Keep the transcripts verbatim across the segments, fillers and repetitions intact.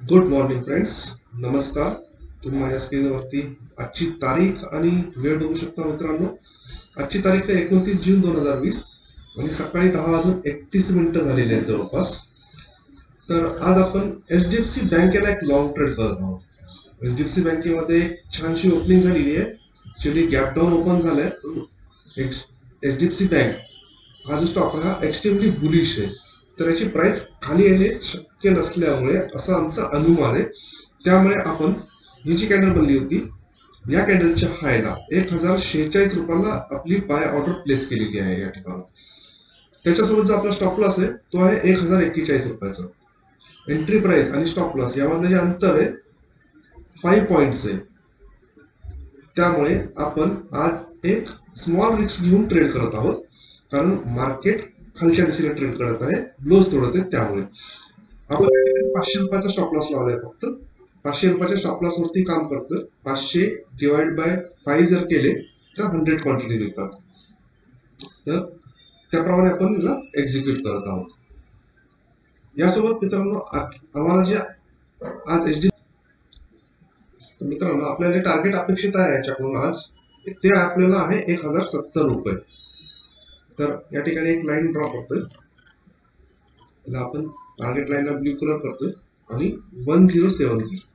Good morning friends. नमस्कार. तुम्ही माझ्या स्क्रीनवरती आजची तारीख आणि वेळ बघू शकता मित्रांनो. आजची तारीख आहे एकोणतीस जून दोन हजार वीस आणि सकाळी दहा वाजून एकतीस मिनिटं झालेली आहेत जवळपास. तर आज आपण एच डी एफ सी बँकेला एक लॉंग ट्रेड करत आहोत. एच डी एफ सी बँकेमध्ये एक छानशी ओपनिंग झालेली आहे. ॲक्च्युली गॅप डाऊन ओपन झालंय. H D F C bank हा जो स्टॉक हा एक्स्ट्रीमली बुलिश आहे. तर याची प्राइस खाली येणे शक्य नसल्यामुळे असं आमचा अनुमान आहे. त्यामुळे आपण ही जी कॅन्डल बनली होती या कॅन्डलच्या हायला एक हजार शेहेचाळीस रुपयाला आपली बाय ऑर्डर प्लेस केलेली आहे या ठिकाणी. त्याच्यासोबत जो आपला स्टॉप लॉस आहे तो आहे एक हजार एक्केचाळीस रुपयाचा. एंट्री प्राइस आणि स्टॉप लॉस यामधलं जे अंतर आहे फाईव्ह पॉईंट्स आहे. त्यामुळे आपण आज एक स्मॉल रिस्क घेऊन ट्रेड करत आहोत, कारण मार्केट खालच्या दिशेने ट्रेड करत आहे, लोज तोडत आहे. त्यामुळे आपण पाचशे रुपयाचा स्टॉप लॉस लावलाय. फक्त पाचशे रुपयाच्या स्टॉप लॉस वरती काम करतोय. पाचशे डिवाइड बाय फाईव्ह जर केले तर हंड्रेड क्वांटिटी देतात. तर त्याप्रमाणे आपण याला एक्झिक्यूट करत आहोत. यासोबत मित्रांनो आम्हाला जे आज एच डी मित्रांनो आपल्याला जे टार्गेट अपेक्षित आहे याच्याकडून आज ते आपल्याला आहे एक हजार सत्तर रुपये. तर या ठिकाणी एक लाईन ड्रॉ करतोय. याला आपण टार्गेट लाईनला ब्ल्यू कलर करतोय आणि वन झिरो सेवन झिरो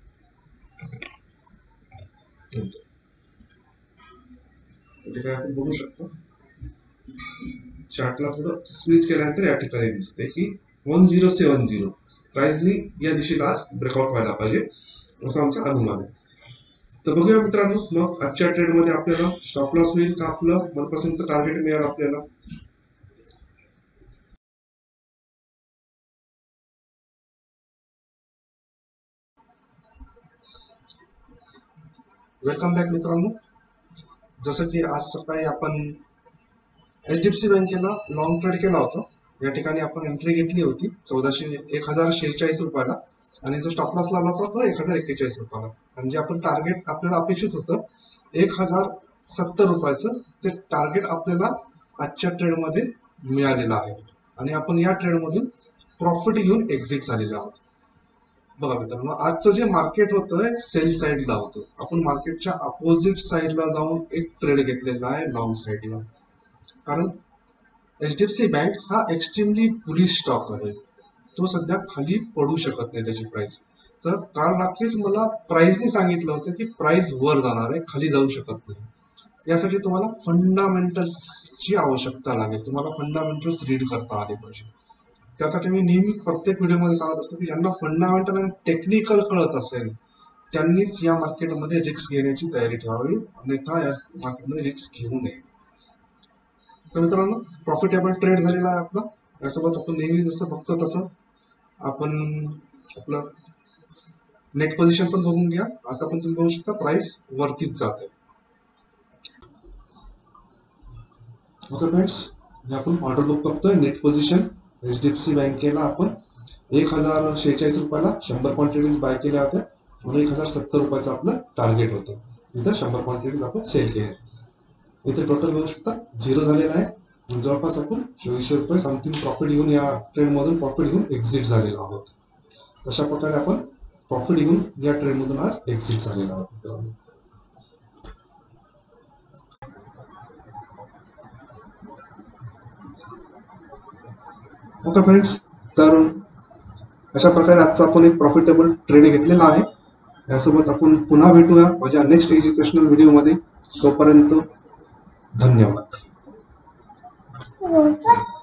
आपण बघू शकतो. चार्टला थोडं स्विच केल्यानंतर या ठिकाणी दिसते की वन झिरो सेवन झिरो प्राइसनी या दिशेला आज ब्रेकआउट व्हायला पाहिजे असं आमचा अनुमान आहे. तर बघूया मित्रांनो, मग आजच्या ट्रेडमध्ये आपल्याला स्टॉप लॉस होईल का आपलं मनपसंत टार्गेट मिळेल आपल्याला. वेलकम बॅक मित्रांनो. जसं की आज सकाळी आपण एच डी एफ सी बँकेला लॉंग ट्रेड केला होता. या ठिकाणी आपण एंट्री घेतली होती चौदाशे एक हजार शेहेचाळीस रुपयाला आणि जो स्टॉप लॉस लावला होता तो एक हजार एक्केचाळीस रुपयाला. म्हणजे आपण टार्गेट आपल्याला अपेक्षित होतं एक हजार सत्तर रुपयाचं. ते टार्गेट आपल्याला आजच्या ट्रेडमध्ये मिळालेलं आहे आणि आपण या ट्रेडमधून प्रॉफिट घेऊन एक्झिट झालेले आहोत. बघा मित्रांनो, आजचं जे मार्केट होतं सेल साईडला होतं. आपण मार्केटच्या अपोजिट साईडला जाऊन एक ट्रेड घेतलेला आहे लॉंग साईडला, कारण H D F C bank हा एक्स्ट्रीमली बुलिश स्टॉक आहे. तो सध्या खाली पडू शकत नाही त्याची प्राइस. तर काल रात्रीच मला प्राइसने सांगितलं होतं की प्राइस वर जाणार आहे, खाली जाऊ शकत नाही. यासाठी तुम्हाला फंडामेंटल्सची आवश्यकता लागेल. तुम्हाला फंडामेंटल्स रीड करता आले पाहिजे. त्यासाठी मी नेहमी प्रत्येक व्हिडिओमध्ये सांगत असतो की ज्यांना फंडामेंटल आणि टेक्निकल कळत असेल त्यांनीच या मार्केटमध्ये रिस्क घेण्याची तयारी ठेवावी, अन्यथा या मार्केटमध्ये रिस्क घेऊ नये. तर मित्रांनो, प्रॉफिटेबल ट्रेड झालेला आहे आपला. यासोबत आपण नेहमी जसं बघतो तसं आपण आपलं नेट पोझिशन पण बघून घ्या. आता पण तुम्ही बघू शकता प्राइस वरतीच जात आहे. ओके फ्रेंड्स, आपण ऑर्डर बुक करतोय. Net position H D F C बँकेला आपण एक हजार शेहेचाळीस रुपयाला शंभर क्वांटिटीज बाय केल्या होत्या आणि एक हजार सत्तर रुपयाचं आपलं टार्गेट होतं. इथं शंभर क्वांटिटीज आपण सेल केल्या. इथे टोटल बघू शकता झिरो झालेला आहे. जवळपास आपण चोवीसशे रुपये समथिंग प्रॉफिट घेऊन या ट्रेडमधून प्रॉफिट घेऊन एक्झिट झालेलो आहोत. अशा प्रकारे आपण प्रॉफिट घेऊन या ट्रेडमधून आज एक्झिट झालेलो आहोत मित्रांनो. ओके फ्रेंड्स, तर अशा प्रकारे आजचा आपण एक प्रॉफिटेबल ट्रेड घेतलेला आहे. यासोबत आपण पुन्हा भेटूया माझ्या नेक्स्ट एज्युकेशनल व्हिडिओमध्ये. तोपर्यंत धन्यवाद.